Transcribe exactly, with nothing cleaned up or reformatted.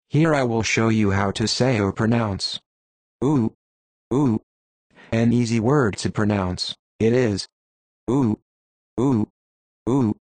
Here I will show you how to say or pronounce ooh, ooh. An easy word to pronounce. It is ooh, ooh, ooh.